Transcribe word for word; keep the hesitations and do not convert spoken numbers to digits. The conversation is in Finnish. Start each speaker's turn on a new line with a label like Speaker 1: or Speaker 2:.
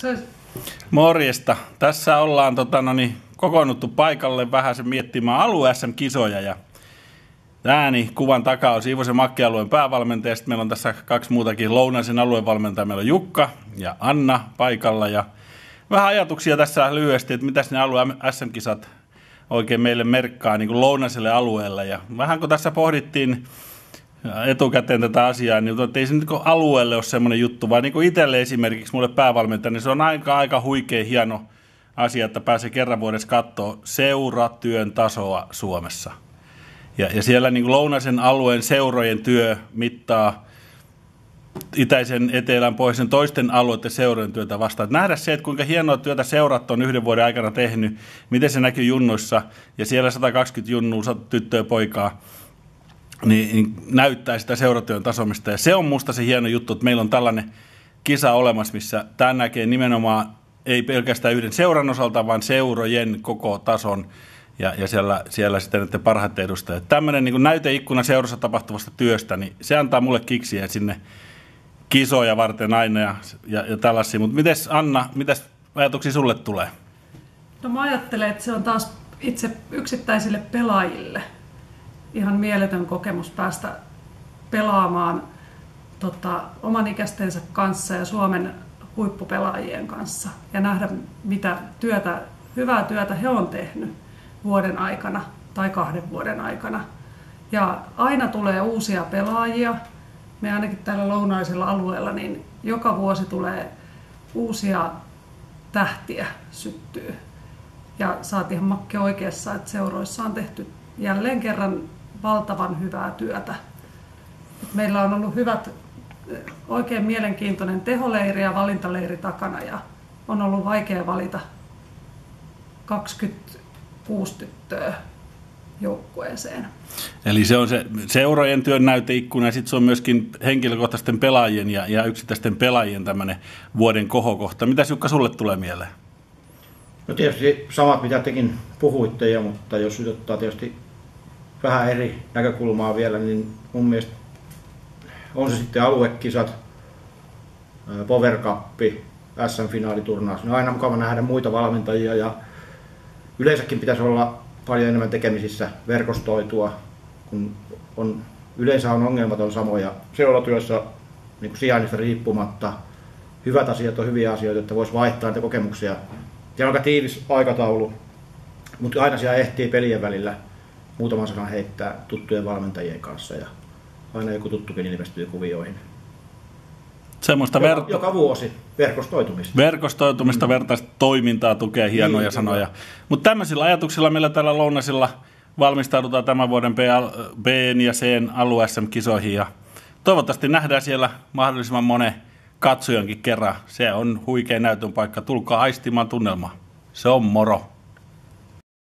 Speaker 1: Morjesta. Tässä ollaan tota, no niin, kokoonnuttu paikalle vähän sen miettimään alue S M-kisoja. Ja ääni kuvan takaa on Siivosen Makki-alueen päävalmentaja. Sitten meillä on tässä kaksi muutakin Lounaisen aluevalmentaja. Meillä on Jukka ja Anna paikalla. Ja vähän ajatuksia tässä lyhyesti, että mitäs ne alue S M-kisat oikein meille merkkaa niin kuin Lounaiselle alueelle. Ja vähän kun tässä pohdittiin etukäteen tätä asiaa, niin ei se nyt alueelle ole semmoinen juttu, vaan niin kuin itselle esimerkiksi, mulle päävalmentaja, niin se on aika, aika huikea hieno asia, että pääsee kerran vuodessa katsoa seuratyön tasoa Suomessa. Ja, ja siellä niin kuin Lounaisen alueen seurojen työ mittaa itäisen, etelän, pohjoisen toisten alueiden seurojen työtä vastaan. Että nähdä se, että kuinka hienoa työtä seurat on yhden vuoden aikana tehnyt, miten se näkyy junnuissa, ja siellä sata kaksikymmentä junnua, sata tyttöä ja poikaa, niin näyttää sitä seuratyön tasomista. Ja se on musta se hieno juttu, että meillä on tällainen kisa olemassa, missä tämä näkee nimenomaan ei pelkästään yhden seuran osalta, vaan seurojen koko tason ja, ja siellä, siellä sitten näiden parhaat edustajat. Tämmöinen niin kuin näyteikkuna seurassa tapahtuvasta työstä, niin se antaa mulle kiksiä sinne kisoja varten aina ja, ja, ja tällaisia. Mutta mites Anna, mitäs ajatuksia sulle tulee?
Speaker 2: No mä ajattelen, että se on taas itse yksittäisille pelaajille ihan mieletön kokemus päästä pelaamaan tota, oman ikäistensä kanssa ja Suomen huippupelaajien kanssa ja nähdä, mitä työtä, hyvää työtä he on tehnyt vuoden aikana tai kahden vuoden aikana. Ja aina tulee uusia pelaajia. Me ainakin täällä lounaisella alueella, niin joka vuosi tulee uusia tähtiä syttyy. Ja saat ihan Makki oikeassa, että seuroissa on tehty jälleen kerran valtavan hyvää työtä. Meillä on ollut hyvät, oikein mielenkiintoinen teholeiri ja valintaleiri takana ja on ollut vaikea valita kaksikymmentäkuusi tyttöä joukkueeseen.
Speaker 1: Eli se on se seurojen työn näyteikkuna ja sitten se on myöskin henkilökohtaisten pelaajien ja, ja yksittäisten pelaajien tämmöinen vuoden kohokohta. Mitäs Jukka sulle tulee mieleen?
Speaker 3: No tietysti samat mitä tekin puhuitte, mutta jos nyt ottaa tietysti vähän eri näkökulmaa vielä, niin mun mielestä on se sitten aluekisat, Power Cup, S M-finaaliturnaus. On aina mukava nähdä muita valmentajia ja yleensäkin pitäisi olla paljon enemmän tekemisissä verkostoitua, kun on, yleensä on ongelmat on samoja seuratyössä niin kuin sijainnista riippumatta. Hyvät asiat on hyviä asioita, että voisi vaihtaa niitä kokemuksia. Siellä on aika tiivis aikataulu, mutta aina siellä ehtii pelien välillä muutaman sanan heittää tuttujen valmentajien kanssa ja aina joku tuttukin ilmestyy kuvioihin.
Speaker 1: Semmoista
Speaker 3: joka,
Speaker 1: verta-
Speaker 3: joka vuosi verkostoitumista.
Speaker 1: Verkostoitumista, mm. vertaista toimintaa tukee hienoja niin, sanoja. Mutta tämmöisillä ajatuksilla meillä täällä Lounaisilla valmistaudutaan tämän vuoden B ja C alue S M-kisoihin. Ja toivottavasti nähdään siellä mahdollisimman monen katsojankin kerran. Se on huikea näytön paikka. Tulkaa aistimaan tunnelmaa. Se on moro.